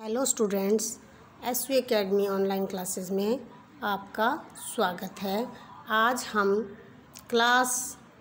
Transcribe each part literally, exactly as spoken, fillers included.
Hello students, S V academy online classes में आपका स्वागत है। आज हम class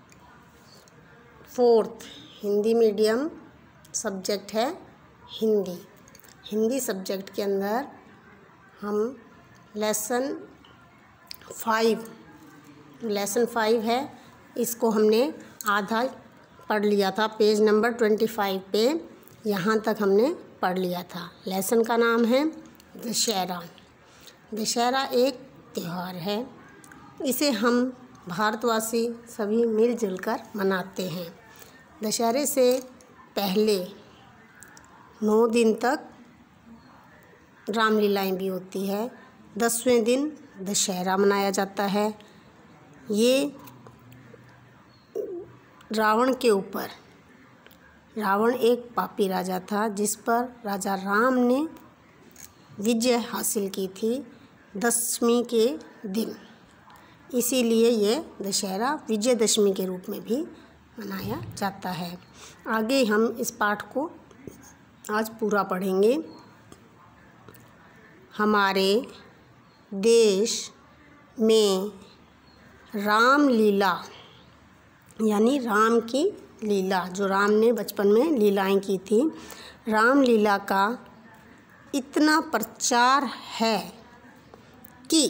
fourth Hindi medium subject है हिंदी हिंदी सब्जेक्ट के अंदर हम लेसन फाइव लेसन फाइव है, इसको हमने आधा पढ़ लिया था। पेज नंबर ट्वेंटी फाइव पे यहाँ तक हमने पढ़ लिया था। लेसन का नाम है दशहरा। दशहरा एक त्यौहार है, इसे हम भारतवासी सभी मिलजुल कर मनाते हैं। दशहरे से पहले नौ दिन तक रामलीलाएं भी होती है। दसवें दिन दशहरा मनाया जाता है। ये रावण के ऊपर रावण एक पापी राजा था, जिस पर राजा राम ने विजय हासिल की थी दशमी के दिन। इसीलिए ये दशहरा विजयदशमी के रूप में भी मनाया जाता है। आगे हम इस पाठ को आज पूरा पढ़ेंगे। हमारे देश में रामलीला यानी राम की लीला, जो राम ने बचपन में लीलाएं की थी, रामलीला का इतना प्रचार है कि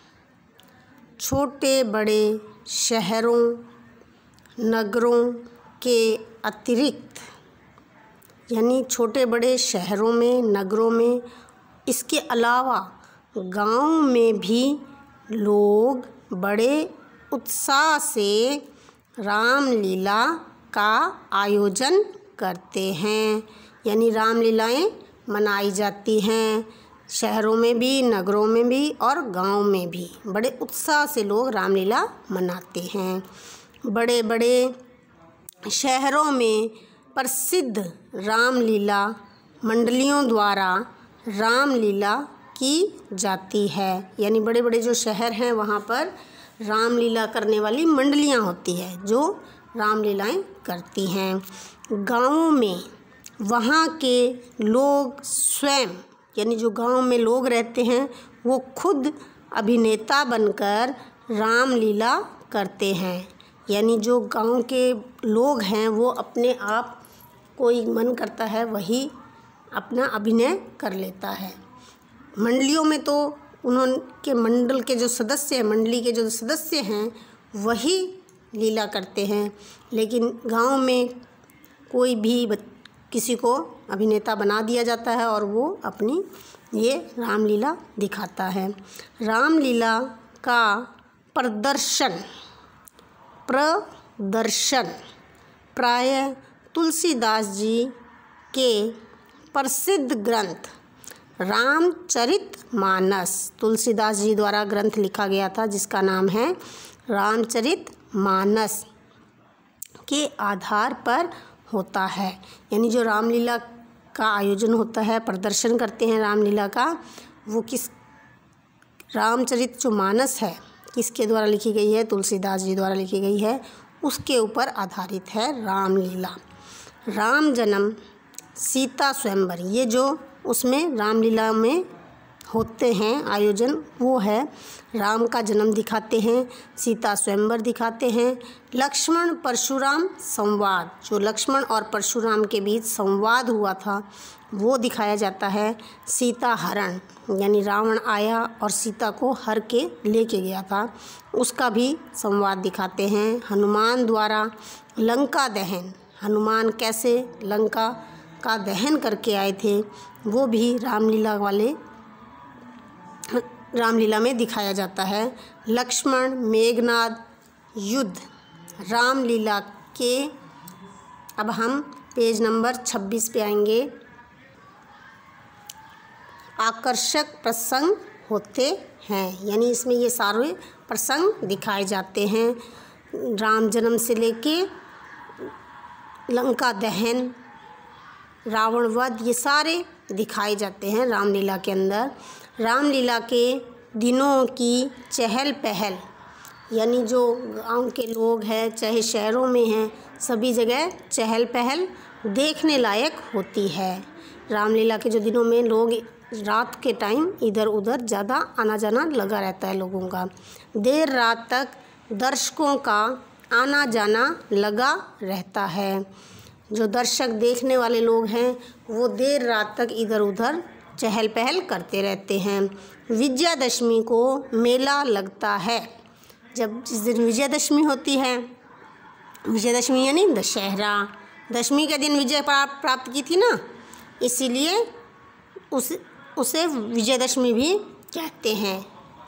छोटे बड़े शहरों नगरों के अतिरिक्त यानी छोटे बड़े शहरों में नगरों में इसके अलावा गांव में भी लोग बड़े उत्साह से रामलीला का आयोजन करते हैं। यानी रामलीलाएं मनाई जाती हैं शहरों में भी, नगरों में भी और गांव में भी। बड़े उत्साह से लोग रामलीला मनाते हैं। बड़े बड़े शहरों में प्रसिद्ध रामलीला मंडलियों द्वारा रामलीला की जाती है। यानी बड़े बड़े जो शहर हैं वहाँ पर रामलीला करने वाली मंडलियाँ होती है जो रामलीलाएं करती हैं। गाँवों में वहाँ के लोग स्वयं यानी जो गांव में लोग रहते हैं वो खुद अभिनेता बनकर रामलीला करते हैं। यानी जो गांव के लोग हैं वो अपने आप कोई मन करता है वही अपना अभिनय कर लेता है। मंडलियों में तो उन्होंने मंडल के जो सदस्य हैं मंडली के जो सदस्य हैं वही लीला करते हैं, लेकिन गांव में कोई भी किसी को अभिनेता बना दिया जाता है और वो अपनी ये रामलीला दिखाता है। रामलीला का प्रदर्शन प्रदर्शन प्रायः तुलसीदास जी के प्रसिद्ध ग्रंथ रामचरितमानस, तुलसीदास जी द्वारा ग्रंथ लिखा गया था जिसका नाम है रामचरितमानस, के आधार पर होता है। यानी जो रामलीला का आयोजन होता है, प्रदर्शन करते हैं रामलीला का, वो किस रामचरित जो मानस है किसके द्वारा लिखी गई है? तुलसीदास जी द्वारा लिखी गई है। उसके ऊपर आधारित है रामलीला। राम जन्म सीता स्वयंवर, ये जो उसमें रामलीला में होते हैं आयोजन वो है राम का जन्म दिखाते हैं, सीता स्वयंवर दिखाते हैं, लक्ष्मण परशुराम संवाद, जो लक्ष्मण और परशुराम के बीच संवाद हुआ था वो दिखाया जाता है। सीता हरण यानी रावण आया और सीता को हर के लेके गया था, उसका भी संवाद दिखाते हैं। हनुमान द्वारा लंका दहन, हनुमान कैसे लंका का दहन करके आए थे वो भी रामलीला वाले रामलीला में दिखाया जाता है। लक्ष्मण मेघनाद युद्ध रामलीला के, अब हम पेज नंबर छब्बीस पे आएंगे। आकर्षक प्रसंग होते हैं, यानी इसमें ये सारे प्रसंग दिखाए जाते हैं। राम जन्म से लेके लंका दहन, रावण वध, ये सारे दिखाए जाते हैं रामलीला के अंदर। रामलीला के दिनों की चहल पहल यानी जो गांव के लोग हैं चाहे शहरों में हैं, सभी जगह चहल पहल देखने लायक होती है। रामलीला के जो दिनों में लोग रात के टाइम इधर उधर ज़्यादा आना जाना लगा रहता है लोगों का। देर रात तक दर्शकों का आना जाना लगा रहता है। जो दर्शक देखने वाले लोग हैं वो देर रात तक इधर उधर चहल पहल करते रहते हैं। विजयादशमी को मेला लगता है। जब जिस दिन विजयादशमी होती है, विजयादशमी यानी दशहरा, दशमी के दिन विजय प्राप्त की थी ना, इसीलिए उस उसे विजयादशमी भी कहते हैं।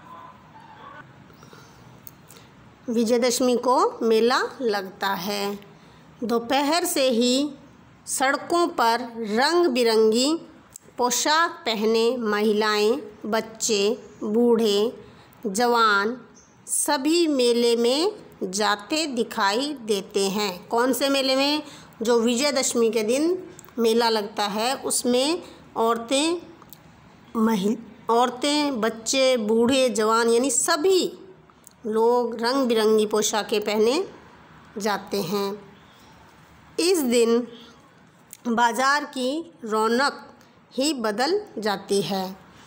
विजयादशमी को मेला लगता है। दोपहर से ही सड़कों पर रंग बिरंगी पोशाक पहने महिलाएं, बच्चे, बूढ़े, जवान सभी मेले में जाते दिखाई देते हैं। कौन से मेले में? जो विजयादशमी के दिन मेला लगता है उसमें औरतें महिल औरतें बच्चे, बूढ़े, जवान यानी सभी लोग रंग बिरंगी पोशाकें पहने जाते हैं। इस दिन बाज़ार की रौनक ही बदल जाती है,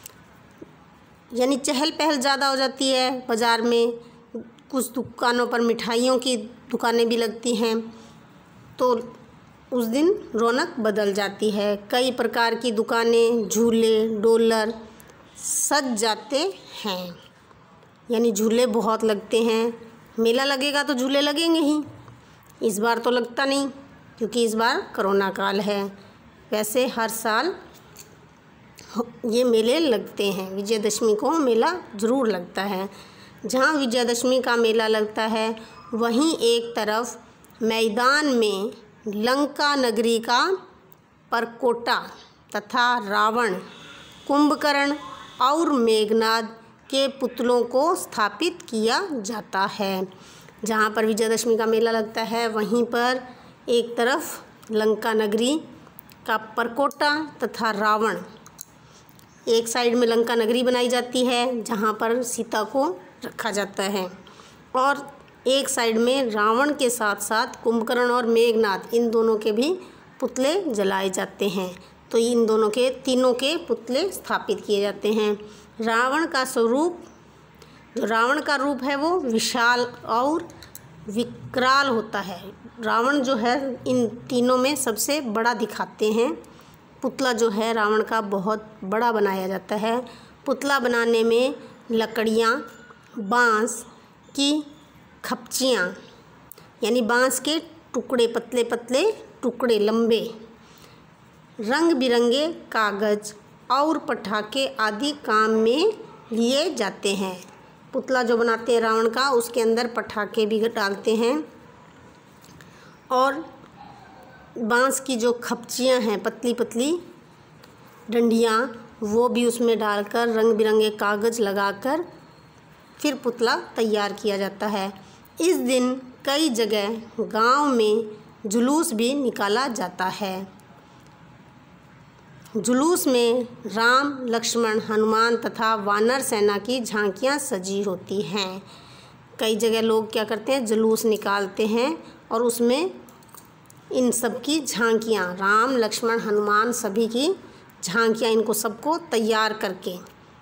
यानी चहल पहल ज़्यादा हो जाती है। बाज़ार में कुछ दुकानों पर मिठाइयों की दुकानें भी लगती हैं, तो उस दिन रौनक बदल जाती है। कई प्रकार की दुकानें, झूले, डोलर सज जाते हैं, यानी झूले बहुत लगते हैं। मेला लगेगा तो झूले लगेंगे ही। इस बार तो लगता नहीं क्योंकि इस बार कोरोना काल है। वैसे हर साल ये मेले लगते हैं। विजयादशमी को मेला ज़रूर लगता है। जहाँ विजयादशमी का मेला लगता है वहीं एक तरफ मैदान में लंका नगरी का परकोटा तथा रावण, कुंभकर्ण और मेघनाद के पुतलों को स्थापित किया जाता है। जहाँ पर विजयादशमी का मेला लगता है वहीं पर एक तरफ लंका नगरी का परकोटा तथा रावण, एक साइड में लंका नगरी बनाई जाती है जहाँ पर सीता को रखा जाता है, और एक साइड में रावण के साथ साथ कुंभकर्ण और मेघनाद इन दोनों के भी पुतले जलाए जाते हैं। तो इन दोनों के तीनों के पुतले स्थापित किए जाते हैं। रावण का स्वरूप, जो रावण का रूप है वो विशाल और विकराल होता है। रावण जो है इन तीनों में सबसे बड़ा दिखाते हैं। पुतला जो है रावण का बहुत बड़ा बनाया जाता है। पुतला बनाने में लकड़ियाँ, बांस की खपचियाँ यानी बांस के टुकड़े, पतले पतले टुकड़े लंबे, रंग बिरंगे कागज़ और पटाखे आदि काम में लिए जाते हैं। पुतला जो बनाते हैं रावण का उसके अंदर पटाखे भी डालते हैं, और बांस की जो खपचियाँ हैं, पतली पतली डंडियाँ, वो भी उसमें डालकर रंग बिरंगे कागज़ लगाकर फिर पुतला तैयार किया जाता है। इस दिन कई जगह गांव में जुलूस भी निकाला जाता है। जुलूस में राम, लक्ष्मण, हनुमान तथा वानर सेना की झांकियाँ सजी होती हैं। कई जगह लोग क्या करते हैं, जुलूस निकालते हैं और उसमें इन सब की झांकियाँ, राम, लक्ष्मण, हनुमान सभी की झांकियाँ, इनको सबको तैयार करके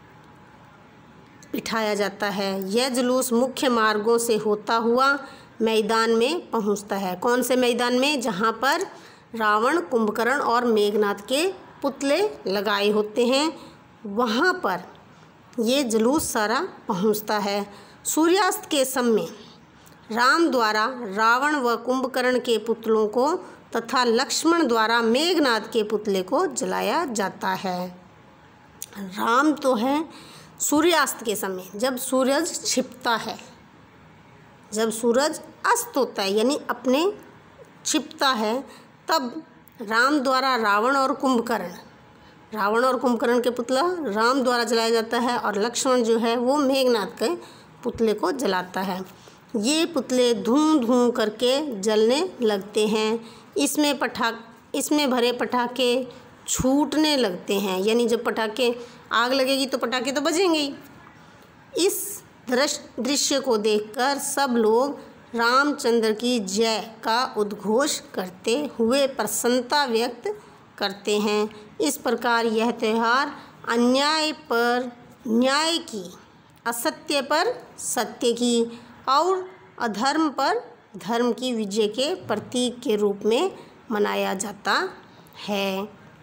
बिठाया जाता है। यह जुलूस मुख्य मार्गों से होता हुआ मैदान में पहुंचता है। कौन से मैदान में? जहां पर रावण, कुंभकर्ण और मेघनाद के पुतले लगाए होते हैं, वहां पर ये जुलूस सारा पहुंचता है। सूर्यास्त के समय राम द्वारा रावण व कुंभकर्ण के पुतलों को तथा लक्ष्मण द्वारा मेघनाद के पुतले को जलाया जाता है। राम तो है सूर्यास्त के समय, जब सूरज छिपता है, जब सूरज अस्त होता है यानी अपने छिपता है, तब राम द्वारा रावण और कुंभकर्ण रावण और कुंभकर्ण के पुतला राम द्वारा जलाया जाता है, और लक्ष्मण जो है वो मेघनाद के पुतले को जलाता है। ये पुतले धूं धूं करके जलने लगते हैं। इसमें पटाख इसमें भरे पटाखे छूटने लगते हैं, यानी जब पटाखे आग लगेगी तो पटाखे तो बजेंगे ही। इस दृश्य दृश्य को देखकर सब लोग रामचंद्र की जय का उद्घोष करते हुए प्रसन्नता व्यक्त करते हैं। इस प्रकार यह त्यौहार अन्याय पर न्याय की, असत्य पर सत्य की और अधर्म पर धर्म की विजय के प्रतीक के रूप में मनाया जाता है।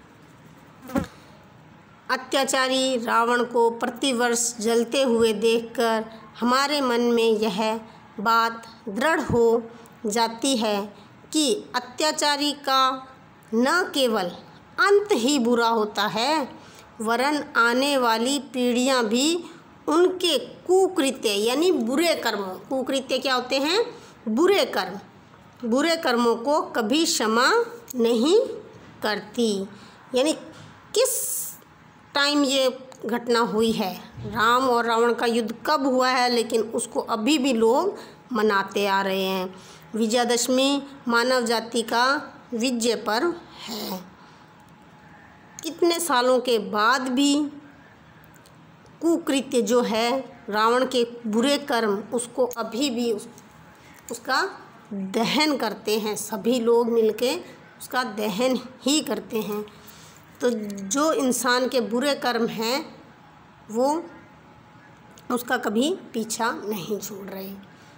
अत्याचारी रावण को प्रतिवर्ष जलते हुए देखकर हमारे मन में यह बात दृढ़ हो जाती है कि अत्याचारी का न केवल अंत ही बुरा होता है, वरन आने वाली पीढ़ियां भी उनके कुकृत्य यानी बुरे कर्मों, कुकृत्य क्या होते हैं? बुरे कर्म, बुरे कर्मों को कभी क्षमा नहीं करती। यानी किस टाइम ये घटना हुई है, राम और रावण का युद्ध कब हुआ है, लेकिन उसको अभी भी लोग मनाते आ रहे हैं। विजयादशमी मानव जाति का विजय पर्व है। कितने सालों के बाद भी कुकृत्य जो है, रावण के बुरे कर्म, उसको अभी भी उस, उसका दहन करते हैं। सभी लोग मिलके उसका दहन ही करते हैं। तो जो इंसान के बुरे कर्म हैं वो उसका कभी पीछा नहीं छोड़ रहे।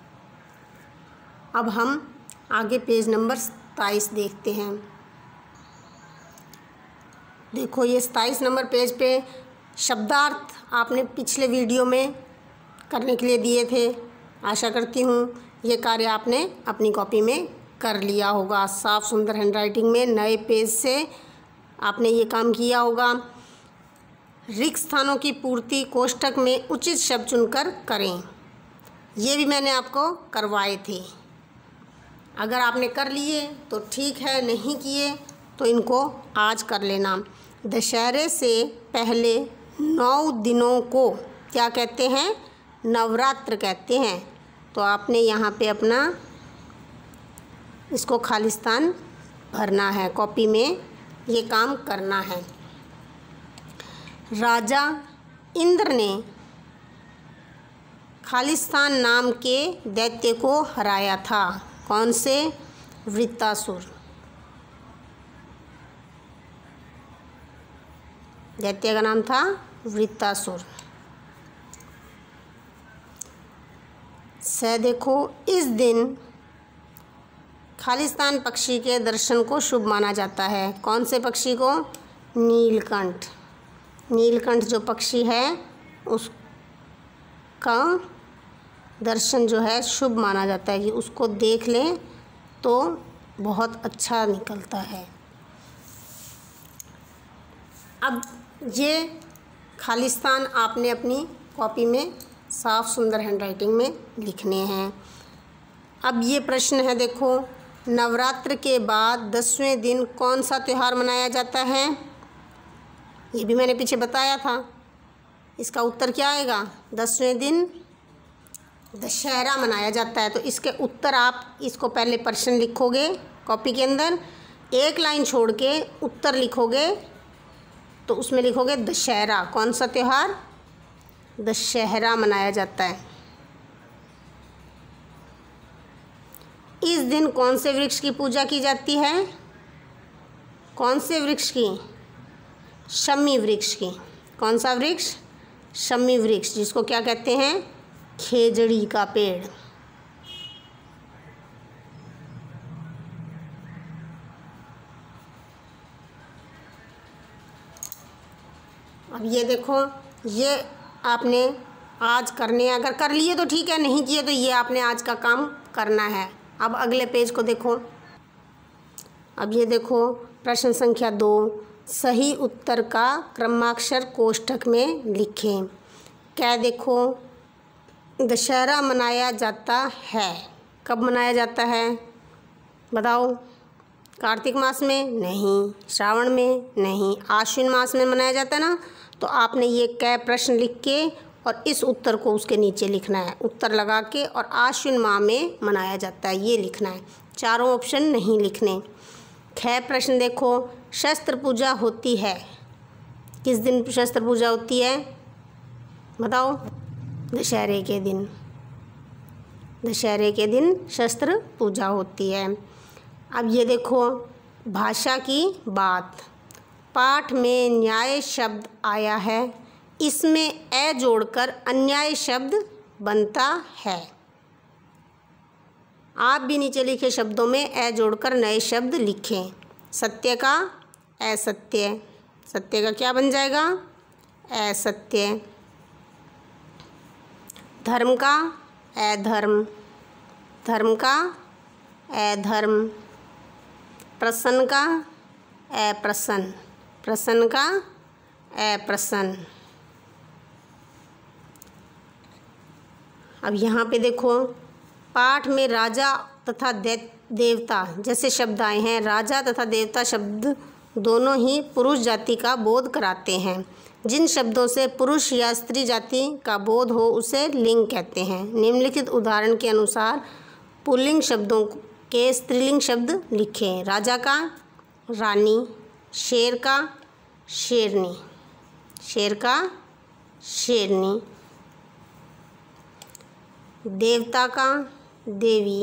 अब हम आगे पेज नंबर सताईस देखते हैं। देखो, ये सताईस नंबर पेज पे शब्दार्थ आपने पिछले वीडियो में करने के लिए दिए थे। आशा करती हूँ ये कार्य आपने अपनी कॉपी में कर लिया होगा। साफ सुंदर हैंडराइटिंग में नए पेज से आपने ये काम किया होगा। रिक्त स्थानों की पूर्ति कोष्ठक में उचित शब्द चुनकर करें। ये भी मैंने आपको करवाए थे। अगर आपने कर लिए तो ठीक है, नहीं किए तो इनको आज कर लेना। दशहरे से पहले नौ दिनों को क्या कहते हैं? नवरात्र कहते हैं। तो आपने यहाँ पे अपना इसको खालिस्तान भरना है, कॉपी में ये काम करना है। राजा इंद्र ने खालिस्तान नाम के दैत्य को हराया था। कौन से? वृत्तासुर। दैत्य का नाम था वृत्तासुर। से देखो, इस दिन खालिस्तान पक्षी के दर्शन को शुभ माना जाता है। कौन से पक्षी को? नीलकंठ। नीलकंठ जो पक्षी है उसका दर्शन जो है शुभ माना जाता है कि उसको देख लें तो बहुत अच्छा निकलता है। अब ये खालिस्तान आपने अपनी कॉपी में साफ सुंदर हैंडराइटिंग में लिखने हैं। अब ये प्रश्न है, देखो, नवरात्र के बाद दसवें दिन कौन सा त्यौहार मनाया जाता है? ये भी मैंने पीछे बताया था। इसका उत्तर क्या आएगा? दसवें दिन दशहरा मनाया जाता है। तो इसके उत्तर आप इसको पहले प्रश्न लिखोगे कॉपी के अंदर, एक लाइन छोड़ के उत्तर लिखोगे तो उसमें लिखोगे दशहरा। कौन सा त्यौहार? दशहरा मनाया जाता है। इस दिन कौन से वृक्ष की पूजा की जाती है? कौन से वृक्ष की? शमी वृक्ष की। कौन सा वृक्ष? शमी वृक्ष, जिसको क्या कहते हैं? खेजड़ी का पेड़। अब ये देखो, ये आपने आज करने, अगर कर लिए तो ठीक है, नहीं किए तो ये आपने आज का काम करना है। अब अगले पेज को देखो। अब ये देखो, प्रश्न संख्या दो, सही उत्तर का क्रमाक्षर कोष्ठक में लिखें। क्या देखो, दशहरा मनाया जाता है। कब मनाया जाता है बताओ? कार्तिक मास में? नहीं। श्रावण में? नहीं। आश्विन मास में मनाया जाता है ना। तो आपने ये कै प्रश्न लिख के और इस उत्तर को उसके नीचे लिखना है, उत्तर लगा के, और आश्विन माह में मनाया जाता है ये लिखना है, चारों ऑप्शन नहीं लिखने। ख प्रश्न देखो, शस्त्र पूजा होती है। किस दिन शस्त्र पूजा होती है बताओ? दशहरे के दिन। दशहरे के दिन शस्त्र पूजा होती है। अब ये देखो, भाषा की बात। पाठ में न्याय शब्द आया है, इसमें ए जोड़कर अन्याय शब्द बनता है। आप भी नीचे लिखे शब्दों में ए जोड़कर नए शब्द लिखें। सत्य का असत्य, सत्य का क्या बन जाएगा? असत्य। धर्म का अधर्म, धर्म का अधर्म। प्रसन्न का अप्रसन्न, प्रसन्न का अप्रसन्न। अब यहाँ पे देखो, पाठ में राजा तथा देवता जैसे शब्द आए हैं। राजा तथा देवता शब्द दोनों ही पुरुष जाति का बोध कराते हैं। जिन शब्दों से पुरुष या स्त्री जाति का बोध हो उसे लिंग कहते हैं। निम्नलिखित उदाहरण के अनुसार पुल्लिंग शब्दों के स्त्रीलिंग शब्द लिखें। राजा का रानी, शेर का शेरनी, शेर का शेरनी। देवता का देवी,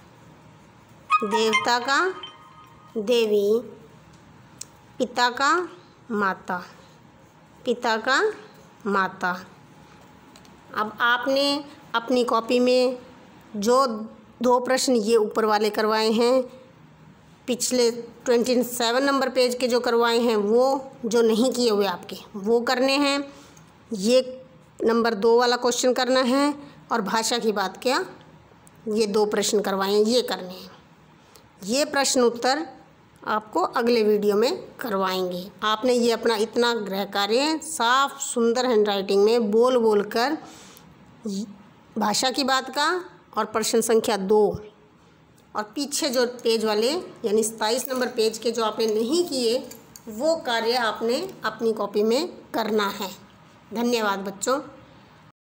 देवता का देवी। पिता का माता, पिता का माता। अब आपने अपनी कॉपी में जो दो प्रश्न ये ऊपर वाले करवाए हैं, पिछले ट्वेंटी सेवन नंबर पेज के जो करवाए हैं वो जो नहीं किए हुए आपके वो करने हैं। ये नंबर दो वाला क्वेश्चन करना है और भाषा की बात क्या, ये दो प्रश्न करवाए हैं, ये करने हैं। ये प्रश्न उत्तर आपको अगले वीडियो में करवाएंगे। आपने ये अपना इतना गृह कार्य साफ सुंदर हैंडराइटिंग में बोल बोल कर भाषा की बात का और प्रश्न संख्या दो और पीछे जो पेज वाले यानी सताईस नंबर पेज के जो आपने नहीं किए वो कार्य आपने अपनी कॉपी में करना है। धन्यवाद बच्चों।